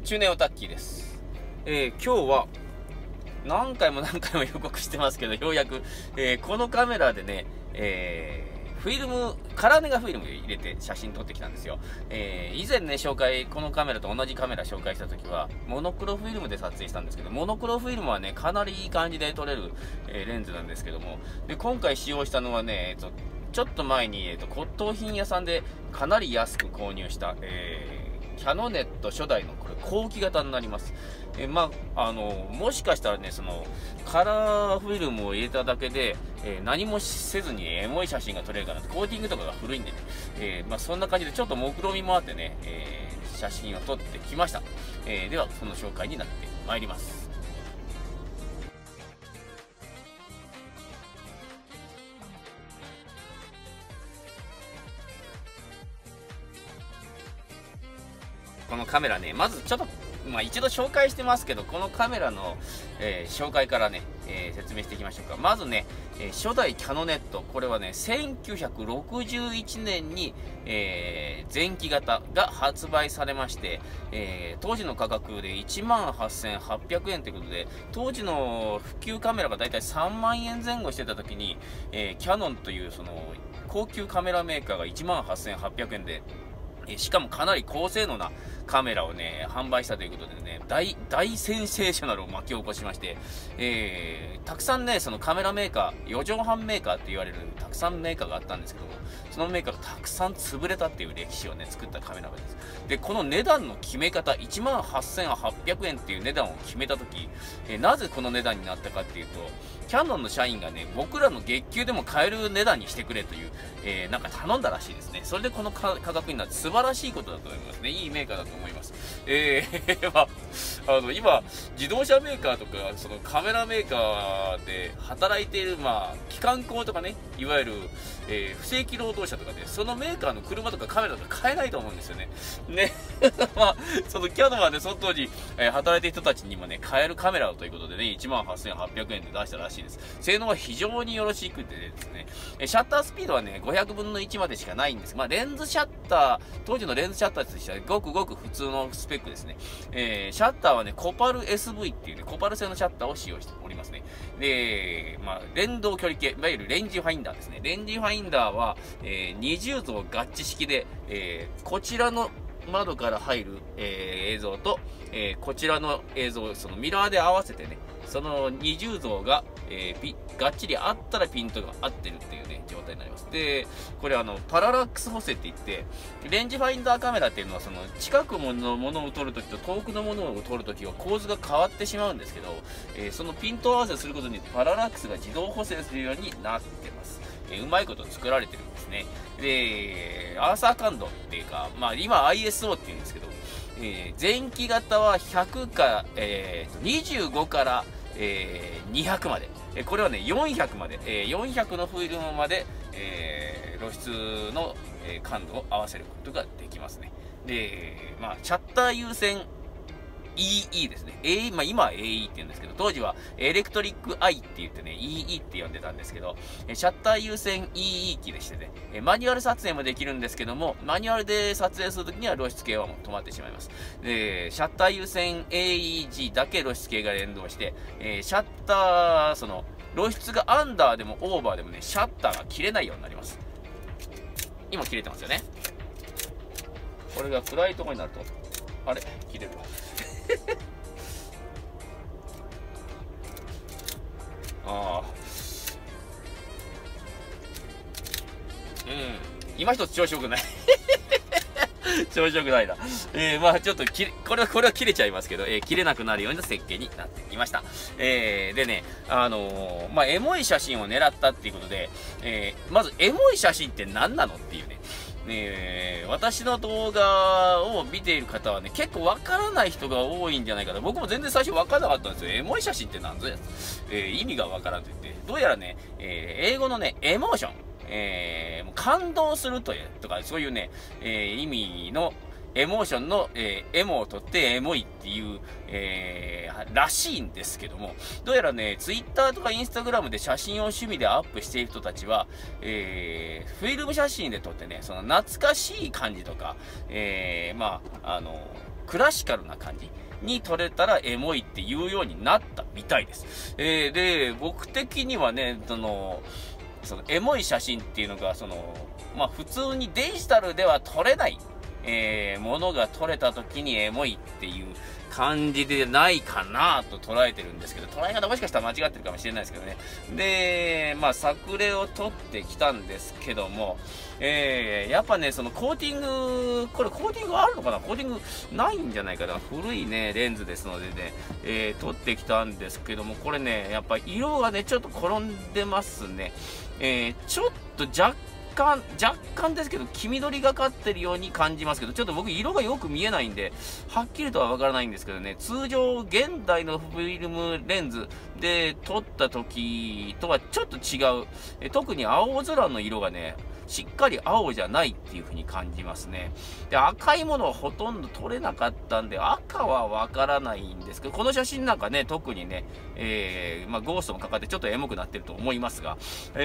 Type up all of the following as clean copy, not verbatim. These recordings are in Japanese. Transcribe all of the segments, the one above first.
中年オタッキーです。今日は何回も予告してますけど、ようやく、このカメラでね、フィルム、カラーネガフィルム入れて写真撮ってきたんですよ。以前ね、このカメラと同じカメラ紹介した時は、モノクロフィルムで撮影したんですけど、モノクロフィルムはね、かなりいい感じで撮れる、レンズなんですけども、で、今回使用したのはね、ちょっと前に、骨董品屋さんでかなり安く購入した、キャノネット初代のこれ後期型になります。もしかしたらね、そのカラーフィルムを入れただけで、何もせずにエモい写真が撮れるかなと。コーティングとかが古いんでね、そんな感じでちょっと目論みもあってね、写真を撮ってきました。ではその紹介になってまいります。このカメラね、まずちょっと、一度紹介してますけど、このカメラの、紹介からね、説明していきましょうか。まずね、初代キャノネット、これはね、1961年に、前期型が発売されまして、当時の価格で18,800円ということで、当時の普及カメラがだいたい3万円前後してた時に、キャノンというその高級カメラメーカーが18,800円で、しかもかなり高性能なカメラをね、販売したということでね、大センセーショナルを巻き起こしまして、たくさんね、そのカメラメーカー、4畳半メーカーって言われるたくさんメーカーがあったんですけども、そのメーカーがたくさん潰れたっていう歴史をね、作ったカメラです。で、この値段の決め方、18,800円っていう値段を決めたとき、なぜこの値段になったかっていうと、キャノンの社員がね、僕らの月給でも買える値段にしてくれという、頼んだらしいですね。それでこの価格になって素晴らしいことだと思いますね。いいメーカーだと思います。今、自動車メーカーとか、そのカメラメーカーで働いている、機関工とかね、いわゆる、非正規労働者とかで、そのメーカーの車とかカメラとか買えないと思うんですよね。ね。そのキャノンはね、その当時、働いている人たちにもね、買えるカメラということでね、18,800円で出したらしいです。性能は非常によろしくてですね、シャッタースピードはね、500分の1までしかないんです。レンズシャッター、当時のレンズシャッターとしてはごくごく普通のスペックですね。シャッターはね、コパル SV っていうね、コパル製のシャッターを使用しておりますね。で、連動距離計、いわゆるレンジファインダーですね。レンジファインダーは、20像合致式で、こちらの窓から入る、映像と、こちらの映像をそのミラーで合わせてね、その20像が、がっちり合ったらピントが合ってるっていうね、状態になります。で、これパララックス補正って言って、レンジファインダーカメラっていうのは、その近くのものを撮るときと遠くのものを撮るときは構図が変わってしまうんですけど、そのピント合わせをすることにパララックスが自動補正するようになってます。うまいこと作られてるんですね。で、アーサー感度っていうか、今 ISO って言うんですけど、前期型は100か、25から、200まで。これはね、400まで。400のフィルムまで、露出の、感度を合わせることができますね。で、シャッター優先EE ですね。今は AE って言うんですけど、当時はエレクトリックアイって言ってね、EE って呼んでたんですけど、シャッター優先 EE 機でしてね、マニュアル撮影もできるんですけども、マニュアルで撮影するときには露出系はもう止まってしまいます。で、シャッター優先 AEG だけ露出系が連動して、シャッター、その、露出がアンダーでもオーバーでもね、シャッターが切れないようになります。今切れてますよね。これが暗いところになると、あれ切れるわ。今一つ調子よくない調子よくないな。ちょっとこれは切れちゃいますけど、切れなくなるような設計になってきました。でね、エモい写真を狙ったっていうことで、まずエモい写真って何なのっていうね。私の動画を見ている方はね、結構わからない人が多いんじゃないかな。僕も全然最初わからなかったんですよ。エモい写真って何ぞや、意味がわからんと言って。どうやらね、英語のね、エモーション、感動するとか、そういうね、意味のエモーションの、エモを取ってエモいっていう、らしいんですけども、どうやらね、ツイッターとかインスタグラムで写真を趣味でアップしている人たちは、フィルム写真で撮ってね、その懐かしい感じとか、 クラシカルな感じに撮れたらエモいっていうようになったみたいです。で、僕的にはね、そのエモい写真っていうのが、普通にデジタルでは撮れない、ものが撮れた時にエモいっていう感じでないかなと捉えてるんですけど、捉え方もしかしたら間違ってるかもしれないですけどね。で、作例を撮ってきたんですけども、やっぱね、そのコーティング、これコーティングあるのかな？コーティングないんじゃないかな。古いね、レンズですのでね、撮ってきたんですけども、これね、やっぱ色がね、ちょっと転んでますね。ちょっと若干ですけど、黄緑がかってるように感じますけど、ちょっと僕色がよく見えないんで、はっきりとはわからないんですけどね、通常、現代のフィルムレンズで撮った時とはちょっと違う。特に青空の色がね、しっかり青じゃないっていう風に感じますね。で、赤いものはほとんど撮れなかったんで、赤はわからないんですけど、この写真なんかね、特にね、ゴーストもかかってちょっとエモくなってると思いますが、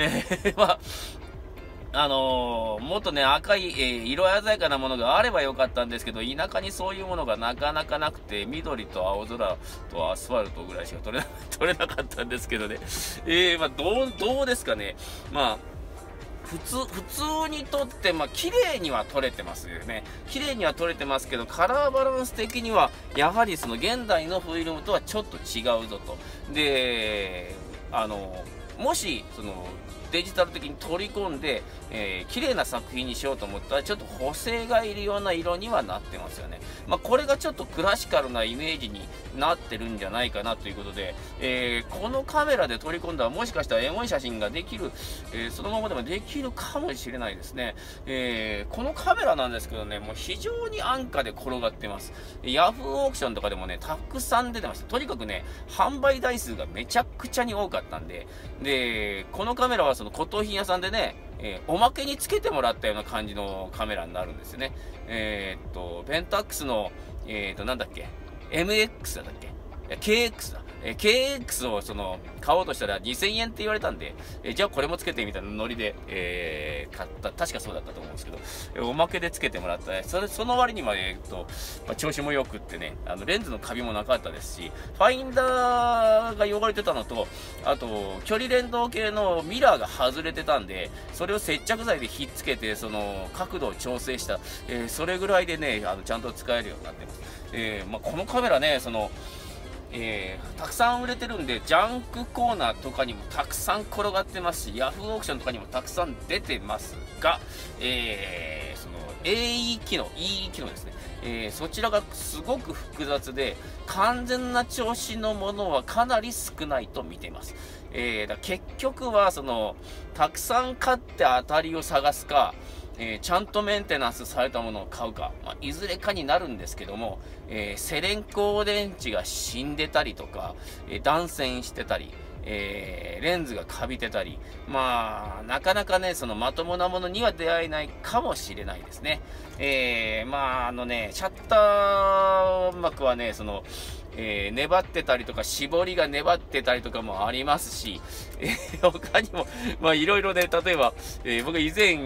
もっとね、赤い、色鮮やかなものがあればよかったんですけど、田舎にそういうものがなかなかなくて、緑と青空とアスファルトぐらいしか撮れなかったんですけどね。どうですかね。普通に撮って、綺麗には撮れてますよね。綺麗には撮れてますけど、カラーバランス的には、やはり現代のフィルムとはちょっと違うぞと。で、もし、デジタル的に取り込んで、綺麗な作品にしようと思ったら、ちょっと補正がいるような色にはなってますよね。これがちょっとクラシカルなイメージになってるんじゃないかなということで、このカメラで取り込んだらもしかしたらエモい写真ができる、そのままでもできるかもしれないですね。このカメラなんですけどね、もう非常に安価で転がってます。ヤフーオークションとかでもね、たくさん出てました。とにかくね、販売台数がめちゃくちゃに多かったんで、このカメラは骨董品屋さんでね、おまけにつけてもらったような感じのカメラになるんですよね。ペンタックスの、なんだっけ、MX だったっけ、KX だ。KX を買おうとしたら2000円って言われたんで、じゃあこれもつけてみたいなノリで、買った。確かそうだったと思うんですけど、おまけでつけてもらった。その割には、調子も良くってね、レンズのカビもなかったですし、ファインダーが汚れてたのと、あと、距離連動系のミラーが外れてたんで、それを接着剤でひっつけて、角度を調整した、それぐらいでね、ちゃんと使えるようになってます。このカメラね、たくさん売れてるんで、ジャンクコーナーとかにもたくさん転がってますし、ヤフーオークションとかにもたくさん出てますが、EE 機能ですね。そちらがすごく複雑で、完全な調子のものはかなり少ないと見ています。結局は、たくさん買って当たりを探すか、ちゃんとメンテナンスされたものを買うか、いずれかになるんですけども、セレン光電池が死んでたりとか、断線してたり、レンズがカビてたり、なかなかね、まともなものには出会えないかもしれないですね。シャッター膜はね、粘ってたりとか、絞りが粘ってたりとかもありますし、他にも、いろいろね、例えば、僕以前、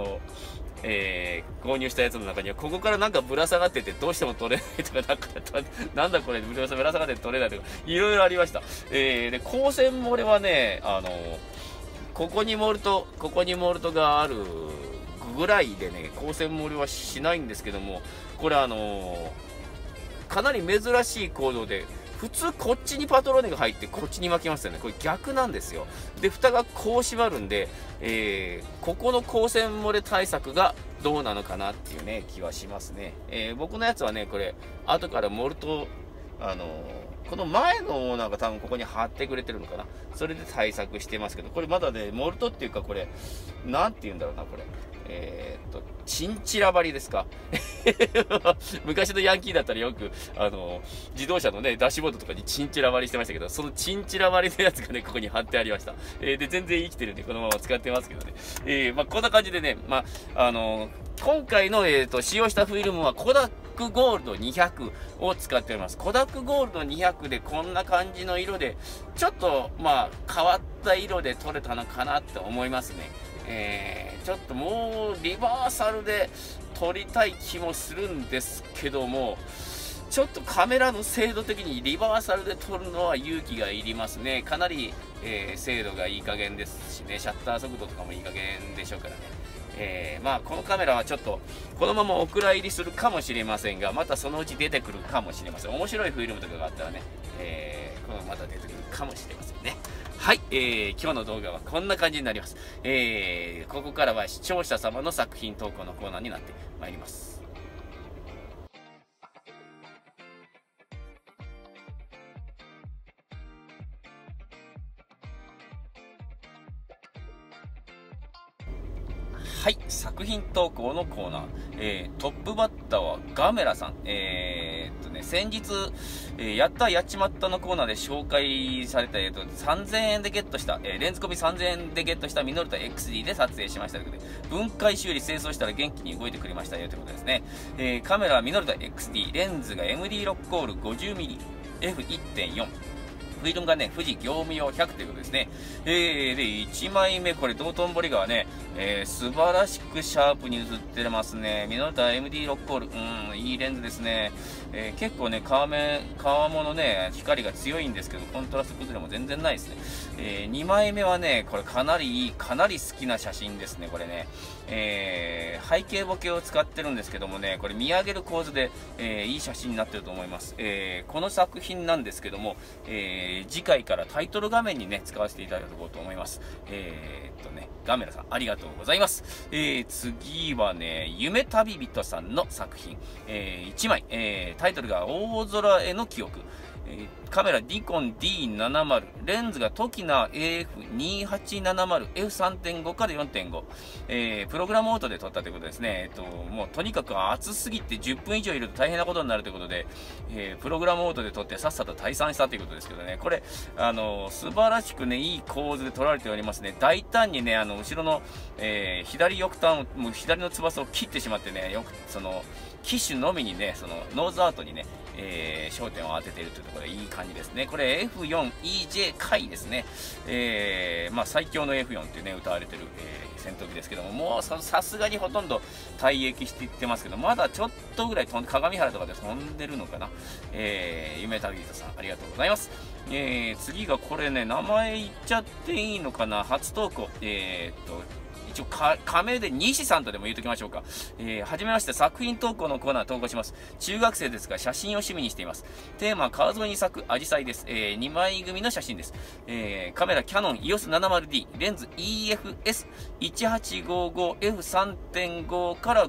購入したやつの中には、ここからなんかぶら下がってて、どうしても取れないとか、なんだこれ、ぶら下がって取れないとか、いろいろありました。で、光線漏れはね、ここにモルトがあるぐらいでね、光線漏れはしないんですけども、これかなり珍しい行動で、普通こっちにパトローネが入ってこっちに巻きますよね。これ逆なんですよ。で、蓋がこう閉まるんで、ここの光線漏れ対策がどうなのかなっていうね、気はしますね。僕のやつはね、これ、後からモルト、この前のオーナーが多分ここに貼ってくれてるのかな。それで対策してますけど、これまだね、モルトっていうかこれ、なんて言うんだろうな、これ。チンチラ張りですか昔のヤンキーだったらよく、自動車のね、ダッシュボードとかにチンチラ張りしてましたけど、そのチンチラ張りのやつがね、ここに貼ってありました。で、全然生きてるんで、このまま使ってますけどね。こんな感じでね、今回の、使用したフィルムはコダックゴールド200を使っております。コダックゴールド200でこんな感じの色で、ちょっと、変わった色で撮れたのかなって思いますね。ちょっともうリバーサルで撮りたい気もするんですけども、 ちょっとカメラの精度的にリバーサルで撮るのは勇気がいりますね。かなり、精度がいい加減ですしね、シャッター速度とかもいい加減でしょうからね。まあこのカメラはちょっとこのままお蔵入りするかもしれませんが、またそのうち出てくるかもしれません。面白いフィルムとかがあったらね、このまた出てくるかもしれませんね。はい、今日の動画はこんな感じになります。ここからは視聴者様の作品投稿のコーナーになってまいります。はい、作品投稿のコーナー、トップバッターはガメラさん。先日、やったやっちまったのコーナーで紹介された、3000円でゲットした、レンズ込み3000円でゲットしたミノルタ XD で撮影しましたということで、分解修理清掃したら元気に動いてくれましたよということですね。カメラはミノルタ XD、レンズが MD ロックオール 50mm、F1.4。フィルムがね、富士業務用100ということですね。で、1枚目、これ、道頓堀川ね、素晴らしくシャープに映ってますね。ミノルタ MD ロックオール、いいレンズですね。結構ね、川面のね、光が強いんですけど、コントラスト崩れも全然ないですね。2枚目はね、これかなりいい、かなり好きな写真ですね、これね。背景ボケを使ってるんですけどもね、これ見上げる構図で、いい写真になってると思います。この作品なんですけども、次回からタイトル画面にね、使わせていただこうと思います。ガメラさん、ありがとうございます。次はね、夢旅人さんの作品、1枚、タイトルが大空への記憶。カメラニコン D70、レンズがトキナ AF2870、F3.5 から 4.5、プログラムオートで撮ったということですね。もうとにかく暑すぎて10分以上いると大変なことになるということで、プログラムオートで撮ってさっさと退散したということですけどね、これ、素晴らしくね、いい構図で撮られておりますね。大胆にね、後ろの、左翼端、もう左の翼を切ってしまってね、よく、機種のみにね、ノーズアウトにね、焦点を当てているというところでいい感じですね。これ F4EJ 回ですね。まあ最強の F4 っていうね、歌われてる、戦闘機ですけども、もうさすがにほとんど退役していってますけど、まだちょっとぐらい鏡原とかで飛んでるのかな。夢旅人さん、ありがとうございます。次がこれね、名前言っちゃっていいのかな。初投稿。一応仮名で西さんとでも言うときましょうか。はじめまして、作品投稿のコーナー投稿します。中学生ですが写真を趣味にしています。テーマは川沿いに咲くアジサイです。2枚組の写真です。カメラキャノン EOS70D、レンズ EFS1855F3.5 から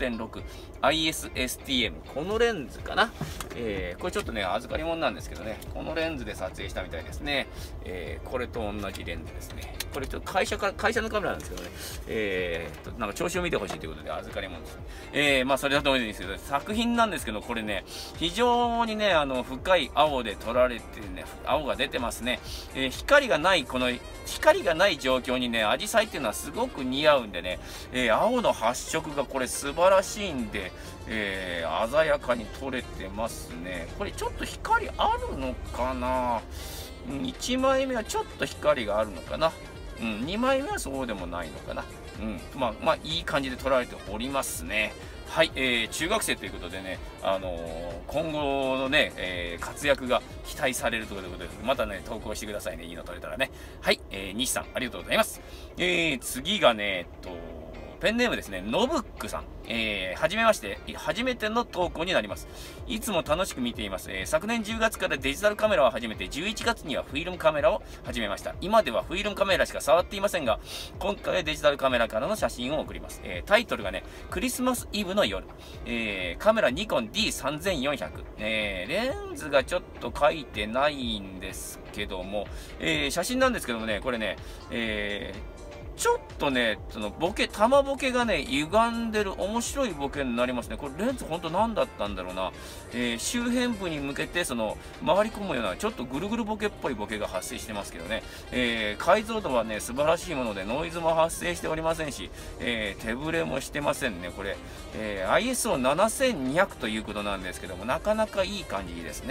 5.6、ISSTM。このレンズかな。これちょっとね、預かり物なんですけどね、このレンズで撮影したみたいですね。これと同じレンズですね。これちょっと会社のカメラなんですけどね、なんか調子を見てほしいということで預かり物ですね。まあそれだと思うんですけど、作品なんですけど、これね、非常にね、深い青で撮られてね、青が出てますね。光がない状況にね、アジサイっていうのはすごく似合うんでね、青の発色がこれ素晴らしいんで、鮮やかに撮れてますね。これちょっと光あるのかな。1枚目はちょっと光があるのかな。2枚目はそうでもないのかな。まあいい感じで撮られておりますね。はい、中学生ということでね、今後のね、活躍が期待されるということで、またね、投稿してくださいね。いいの撮れたらね。はい、西さん、ありがとうございます。次がね、ペンネームですね、ノブックさん。はじめまして、初めての投稿になります。いつも楽しく見ています。昨年10月からデジタルカメラを始めて、11月にはフィルムカメラを始めました。今ではフィルムカメラしか触っていませんが、今回はデジタルカメラからの写真を送ります。タイトルがね、クリスマスイブの夜。カメラニコン D3400。レンズがちょっと書いてないんですけども、写真なんですけどもね、これね、ちょっとね、玉ボケがね、歪んでる面白いボケになりますね。これレンズほんと何だったんだろうな。周辺部に向けて回り込むような、ちょっとぐるぐるボケっぽいボケが発生してますけどね。解像度はね、素晴らしいもので、ノイズも発生しておりませんし、手ぶれもしてませんね。これ、ISO7200 ということなんですけども、なかなかいい感じです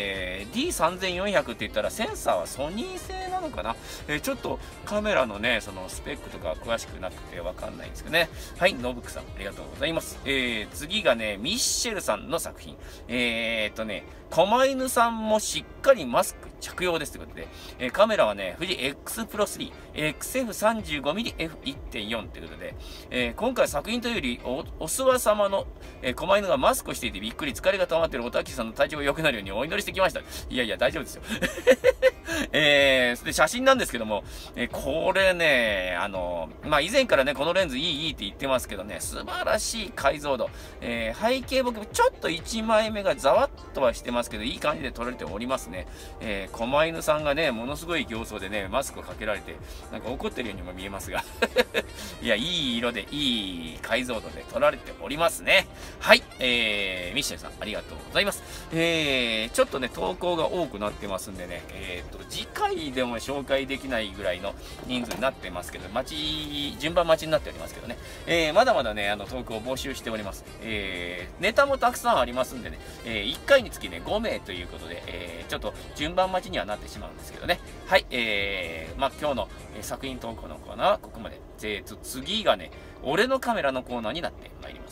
ね。D3400 って言ったら、センサーはソニー製なのかな。ちょっとカメラのね、 そのスペックとか詳しくなくてわかんないんですけどね。はい、ノブクさん、ありがとうございます。次がね、ミッシェルさんの作品。狛犬さんもしっかりマスク着用ですということで、カメラはね、富士 X Pro 3、XF35mmF1.4 ということで、今回作品というより、お諏訪様の、狛犬がマスクをしていてびっくり、疲れが溜まっているおたきさんの体調が良くなるようにお祈りしてきました。いやいや、大丈夫ですよ。で、写真なんですけども、これね、以前からね、このレンズいいって言ってますけどね、素晴らしい解像度。背景僕、ちょっと1枚目がざわっとはしてますけど、いい感じで撮られておりますね。狛犬さんがね、ものすごい形相でね、マスクをかけられて、なんか怒ってるようにも見えますが。いや、いい色で、いい解像度で撮られておりますね。はい、ミッシェルさん、ありがとうございます。ちょっとね、投稿が多くなってますんでね、次回でも紹介できないぐらいの人数になってますけど、順番待ちになっておりますけどね、まだまだね、投稿を募集しております。ネタもたくさんありますんでね、1回につきね、5名ということで、ちょっと順番待ちにはなってしまうんですけどね。はい、今日の作品投稿のコーナーはここまで。次がね、俺のカメラのコーナーになってまいります。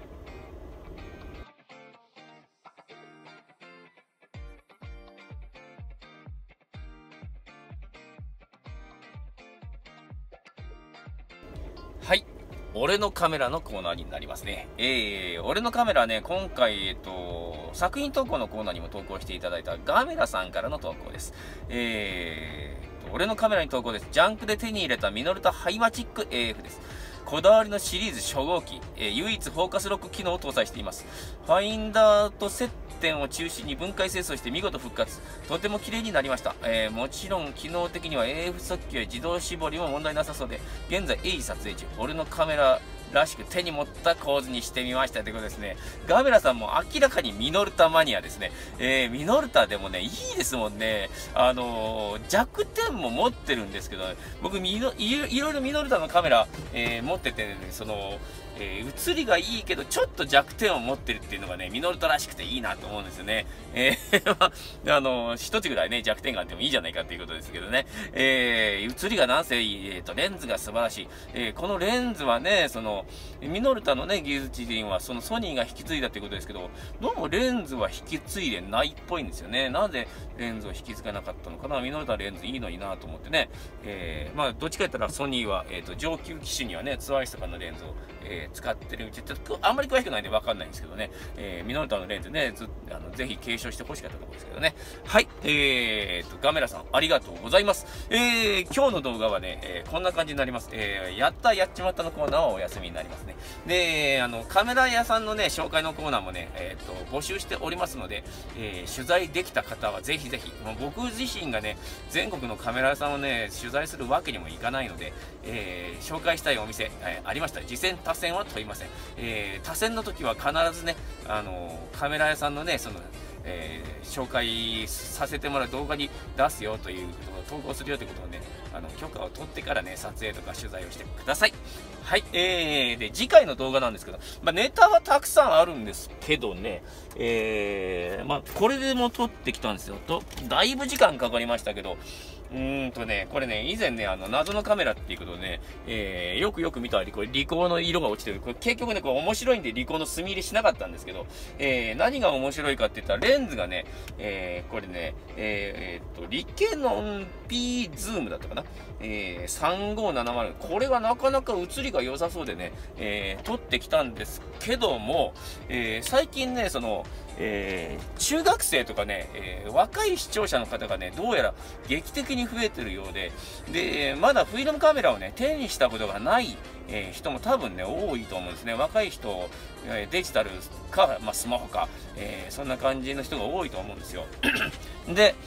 はい。俺のカメラのコーナーになりますね。俺のカメラはね、今回、作品投稿のコーナーにも投稿していただいたガメラさんからの投稿です。俺のカメラに投稿です。ジャンクで手に入れたミノルタハイマチック AF です。こだわりのシリーズ初号機、唯一フォーカスロック機能を搭載しています。ファインダーと接点を中心に分解清掃して見事復活。とても綺麗になりました。もちろん機能的には AF 速記や自動絞りも問題なさそうで、現在鋭意撮影中。俺のカメラらしく手に持った構図にしてみましたということですね。ガメラさんも明らかにミノルタマニアですね。ミノルタでもね、いいですもんね。弱点も持ってるんですけど、僕いろいろミノルタのカメラ、持ってて、ね、写りがいいけど、ちょっと弱点を持ってるっていうのがね、ミノルタらしくていいなと思うんですよね。一つぐらいね、弱点があってもいいじゃないかっていうことですけどね。写りがなんせいい、レンズが素晴らしい。このレンズはね、ミノルタのね、技術人は、ソニーが引き継いだっていうことですけど、どうもレンズは引き継いでないっぽいんですよね。なぜレンズを引き継がなかったのかな。ミノルタレンズいいのになと思ってね。どっちか言ったらソニーは、上級機種にはね、ツアイスとかのレンズを、使ってるうち、ちょっとあんまり詳しくないんでわかんないんですけどね、ミノルタのレンズね、ぜひ継承してほしかったところですけどね。はい、ガメラさん、ありがとうございます。今日の動画はね、こんな感じになります。やっちまったのコーナーはお休みになりますね。で、カメラ屋さんのね、紹介のコーナーもね、募集しておりますので、取材できた方はぜひぜひ、もう僕自身がね、全国のカメラ屋さんをね、取材するわけにもいかないので、紹介したいお店、ありましたら、次戦他戦は問いません。他戦の時は必ずね、カメラ屋さんのね、紹介させてもらう動画に出すよということを投稿するよということをね、許可を取ってからね、撮影とか取材をしてください。はい。で、次回の動画なんですけど、ネタはたくさんあるんですけどね、これでも撮ってきたんですよ。だいぶ時間かかりましたけど、これね、以前ね、謎のカメラっていうことでね、よく見たら、これ、リコーの色が落ちてる。これ、結局ね、これ面白いんで、リコーの墨入れしなかったんですけど、何が面白いかって言ったら、レンズがね、これね、リケノン P ズームだったかな、3570。これがなかなか写りが良さそうでね、撮ってきたんですけども、最近ね、中学生とかね、若い視聴者の方がね、どうやら劇的に増えてるようで、まだフィルムカメラをね、手にしたことがない、人も多分ね、多いと思うんですね。若い人、デジタルか、スマホか、そんな感じの人が多いと思うんですよ。で、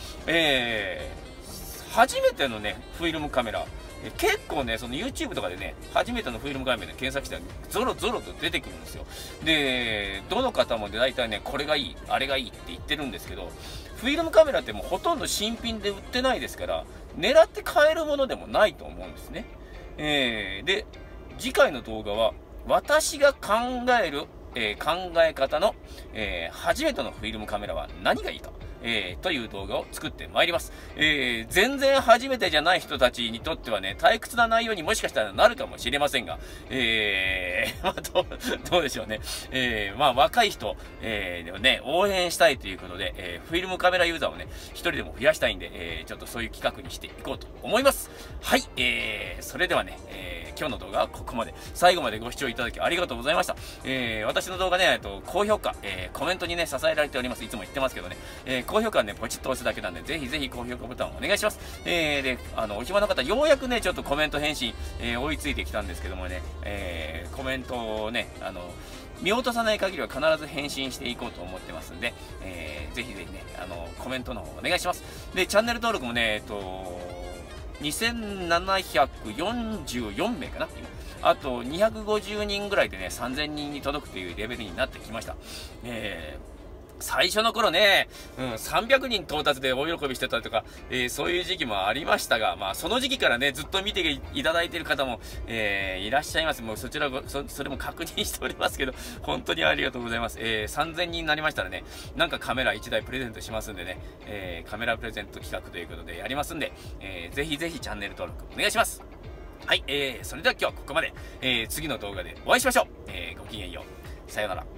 初めてのね、フィルムカメラ、結構ね、YouTube とかでね、初めてのフィルムカメラで検索したら、ゾロゾロと出てくるんですよ。で、どの方も大体ね、これがいい、あれがいいって言ってるんですけど、フィルムカメラってもうほとんど新品で売ってないですから、狙って買えるものでもないと思うんですね。で、次回の動画は、私が考える、考え方の、初めてのフィルムカメラは何がいいか。 という動画を作ってまいります。全然初めてじゃない人たちにとってはね、退屈な内容にもしかしたらなるかもしれませんが、まあ、どうでしょうね。まあ、若い人、ね、応援したいということで、フィルムカメラユーザーをね、一人でも増やしたいんで、ちょっとそういう企画にしていこうと思います。はい、それではね、今日の動画はここまで。最後までご視聴いただきありがとうございました。私の動画ね、高評価、コメントにね、支えられております。いつも言ってますけどね、高評価はね、ポチッと押すだけなんで、ぜひぜひ高評価ボタンをお願いします。で、お暇な方、ようやくね、ちょっとコメント返信、追いついてきたんですけどもね、コメントをね、見落とさない限りは必ず返信していこうと思ってますんで、ぜひぜひね、コメントの方お願いします。で、チャンネル登録もね、2744名かな、今。あと250人ぐらいでね、3000人に届くというレベルになってきました。最初の頃ね、300人到達で大喜びしてたとか、そういう時期もありましたが、まあ、その時期からね、ずっと見ていただいている方も、いらっしゃいます。もうそちらそれも確認しておりますけど、本当にありがとうございます。3000人になりましたらね、なんかカメラ1台プレゼントしますんでね、カメラプレゼント企画ということでやりますんで、ぜひぜひチャンネル登録お願いします。はい、それでは今日はここまで。次の動画でお会いしましょう。ごきげんよう。さようなら。